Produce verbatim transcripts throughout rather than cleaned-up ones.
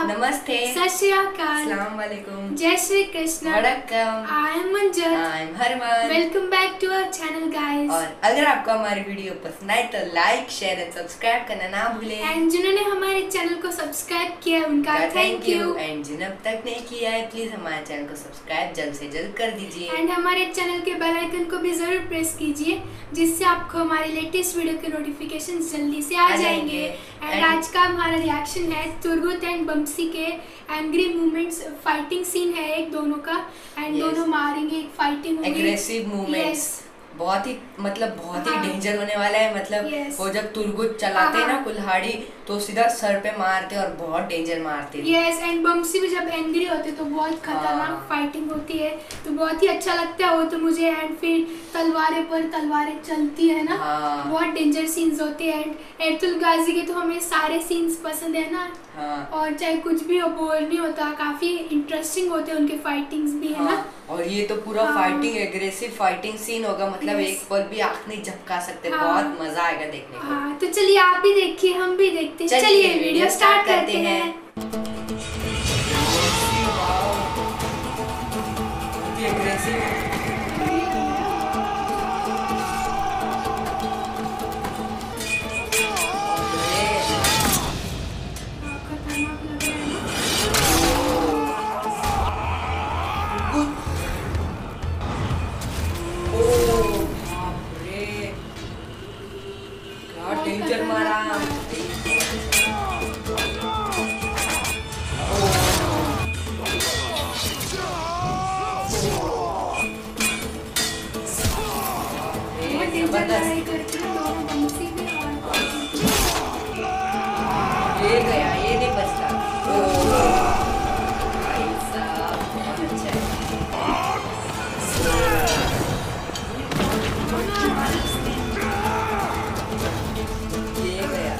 आदाब, नमस्ते, सत श्री अकाल, अस्सलाम वालेकुम, जय श्री कृष्ण, वड़क्कम, I am Manjar, I am Harman. Welcome back to our channel guys. और अगर आपको हमारी वीडियो पसंद आए तो लाइक शेयर एंड सब्सक्राइब करना ना भूलें। एंड जिन्होंने हमारे चैनल को सब्सक्राइब किया है उनका थैंक यू। एंड जिन्हें अब तक नहीं किया है प्लीज हमारे चैनल को सब्सक्राइब जल्द से जल्द कर दीजिए। एंड हमारे चैनल के बेल आइकन को भी जरूर प्रेस कीजिए जिससे आपको हमारी लेटेस्ट वीडियो के नोटिफिकेशन जल्दी से आ जाएंगे। एंड आज का हमारा रिएक्शन है तुरगुत एंड बमसी के एंग्री मूवमेंट्स, फाइटिंग सीन है एक दोनों का। And yes. दोनों मारेंगे, एक फाइटिंग एग्रेसिव मूवमेंट्स, बहुत ही मतलब बहुत ही डेंजर होने वाला है। मतलब yes. वो जब तुरगुत चलाते हैं ना कुल्हाड़ी तो सीधा सर पे मारते और बहुत डेंजर मारते हैं। यस, एंड बमसी भी जब एंग्री होते तो बहुत खतरनाक फाइटिंग होती है, तो बहुत ही अच्छा लगता है वो तो मुझे। एंड फिर तलवारें पर तलवारें चलती है ना, हाँ। बहुत डेंजर सीन्स होते हैं। एंड एर्तुल गाजी के तो हमें सारे सीन्स पसंद है ना, हाँ। और चाहे कुछ भी हो बोर नहीं होता, काफी इंटरेस्टिंग होते हैं उनके फाइटिंग्स भी है हाँ। ना। और ये तो पूरा हाँ। फाइटिंग एग्रेसिव फाइटिंग सीन होगा, मतलब yes. एक पल भी आंख नहीं झपका सकते। हाँ। बहुत मजा आएगा देखने को। हाँ, तो चलिए आप भी देखिए, हम भी देखते हैं। चलिए वीडियो स्टार्ट करते हैं। डेंजर मारा। ये गया, ये नहीं बचता। भाई साहब बहुत अच्छा है। ये गया।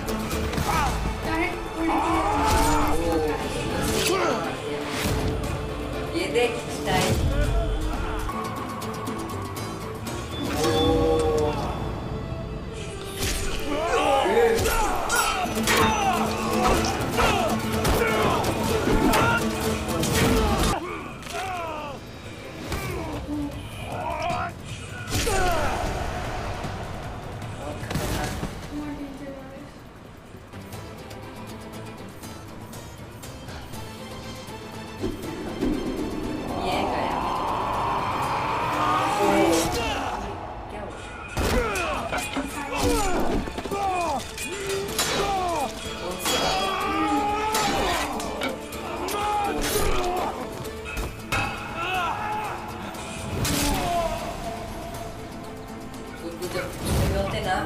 ये देख स्टाइल। होते ना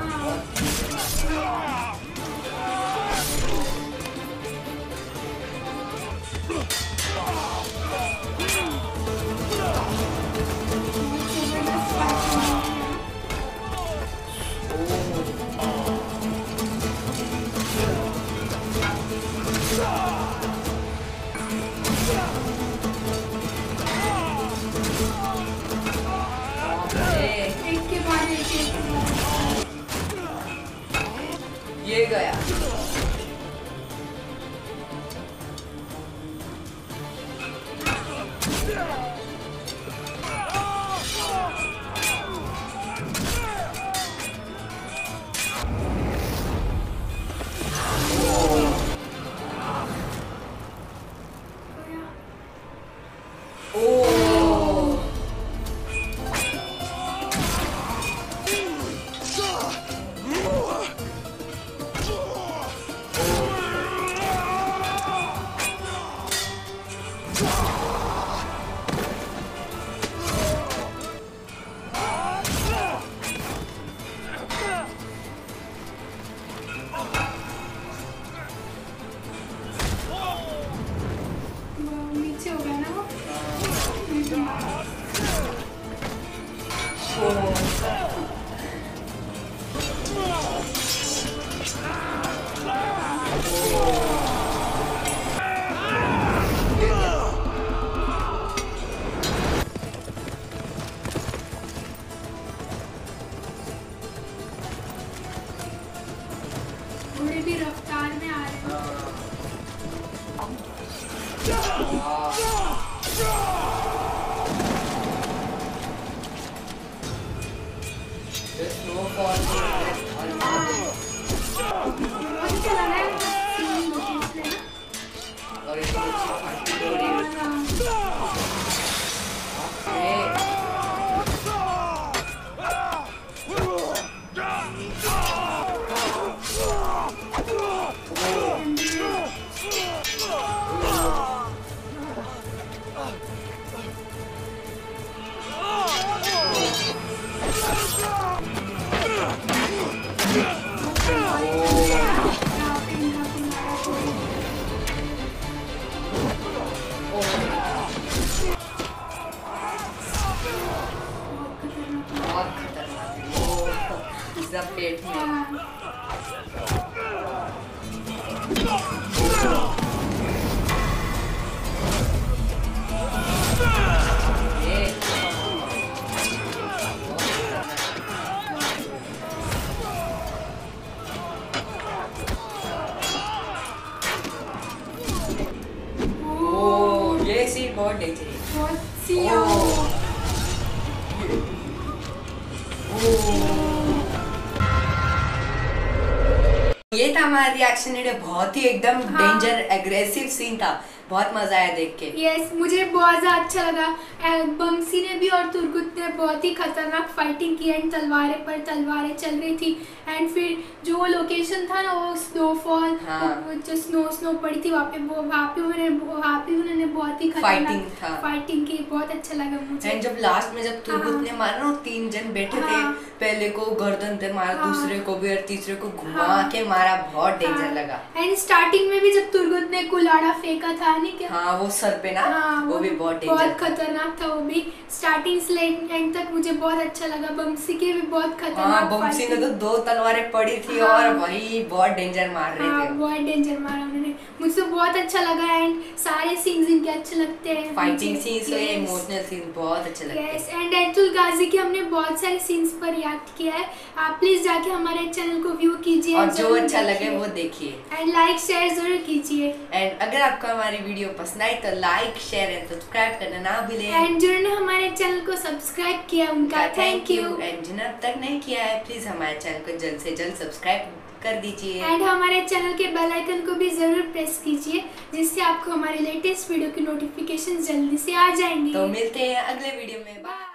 ये गया। थोड़ी भी रफ्तार में आ रहे हैं। पेट में ये सीन बहुत डेंजर है। बहुत सी ये था हमारा रिएक्शन वीडियो। बहुत ही एकदम डेंजर एग्रेसिव सीन था। बहुत मजा आया देख के। यस yes, मुझे बहुत ज्यादा अच्छा लगा। बमसी ने भी और तुर्गुत ने बहुत ही खतरनाक फाइटिंग की एंड तलवारें पर तलवारें चल रही थी एंड फिर जो लोकेशन था ना वो स्नोफॉल, हाँ। जो स्नो स्नो पड़ी थी वहाँ पे वो वहाँ पे उन्होंने वहाँ पे उन्होंने बहुत ही फाइटिंग था फाइटिंग की। बहुत अच्छा लगा मुझे। एंड जब लास्ट में जब तुर्गुत हाँ। ने मारा ना, तीन जन बैठे हाँ। थे, पहले को गर्दन पे मारा, हाँ। दूसरे को भी और तीसरे को घुमा हाँ। के मारा। बहुत डेंजर हाँ। लगा। एंड स्टार्टिंग में भी जब तुर्गुत ने कुल्हाड़ा फेंका था नहीं क्या, हाँ वो सर पे ना, हाँ, वो, वो भी बहुत बहुत खतरनाक था। वो भी स्टार्टिंग से एंड तक मुझे बहुत अच्छा लगा। बमसी के भी बहुत खतरनाक। हाँ, बमसी ने तो दो तलवारें पड़ी थी हाँ, और वही बहुत डेंजर मार रहे हाँ, थे। बहुत डेंजर मारा उन्होंने। मुझे बहुत अच्छा लगा एंड सारे सीन्स इनके अच्छे लगते हैं। फाइटिंग सीन्स और इमोशनल सीन्स बहुत अच्छे लगते हैं। यस एंड एतुल गाजी के हमने बहुत सारे सीन्स पर रिएक्ट किया है। आप प्लीज जाके हमारे चैनल को व्यू कीजिए और जो अच्छा लगे वो देखिए एंड लाइक शेयर जरूर कीजिए। एंड अगर आपको हमारी वीडियो पसंद आई तो लाइक शेयर एंड सब्सक्राइब करना ना भूलें। एंड जिन्होंने हमारे चैनल को सब्सक्राइब किया उनका थैंक यू। एंड जिन्होंने अब तक नहीं किया है प्लीज हमारे चैनल को जल्द से जल्द सब्सक्राइब कर दीजिए एंड हमारे चैनल के बेल आइकन को भी जरूर प्रेस कीजिए जिससे आपको हमारे लेटेस्ट वीडियो की नोटिफिकेशन जल्दी से आ जाएंगे। तो मिलते हैं अगले वीडियो में। बाय।